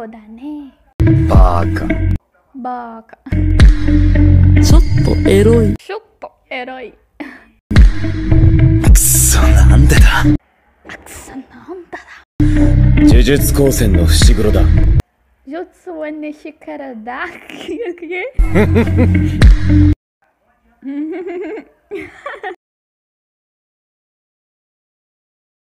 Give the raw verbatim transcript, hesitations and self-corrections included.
そうだね。 バーカ。 バーカ。 ちょっとエロい。 ちょっとエロい。 くそ、なんでだ。 くそ、なんだだ。 呪術高専の伏黒だ。 Jutsuは西からだ。